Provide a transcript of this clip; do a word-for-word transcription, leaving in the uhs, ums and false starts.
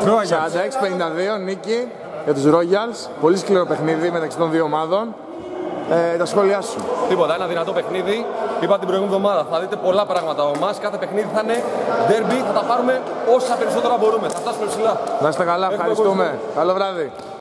σαράντα έξι πενήντα δύο νίκη για τους Royals. Πολύ σκληρό παιχνίδι μεταξύ των δύο ομάδων. Ε, τα σχόλιά σου. Τίποτα, ένα δυνατό παιχνίδι. Είπα την προηγούμενη εβδομάδα, θα δείτε πολλά πράγματα από εμάς. Κάθε παιχνίδι θα είναι derby, θα τα πάρουμε όσα περισσότερα μπορούμε. Θα φτάσουμε ψηλά. Να είστε καλά, ευχαριστούμε. Καλό βράδυ.